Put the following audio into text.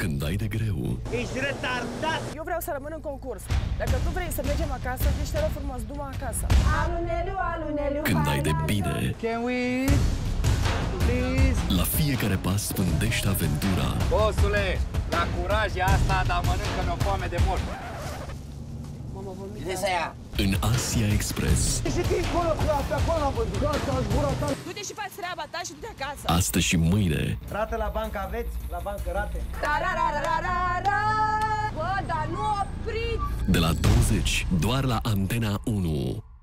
când ai de greu. Ești retardat! Eu vreau să rămân în concurs. Dacă tu vrei să mergem acasă, deci te rog frumos, du-mă acasă. Aluneliu, aluneliu, Când ai de bine. Can we eat? Please? La fiecare pas spândești aventura. Bosule, la curaj e asta, dar mănâncă-mi o foame de mort. Mamă, vă mică. Vine să ia! În Asia Express. Și că acolo, pe acolo am văzut. Gata, gura ta. Du-te și faci treaba ta și du-te acasă. Astăzi și mâine. Rate la bancă aveți? La bancă rate? Tararararara! Bă, dar nu opriți! De la 20, doar la Antena 1.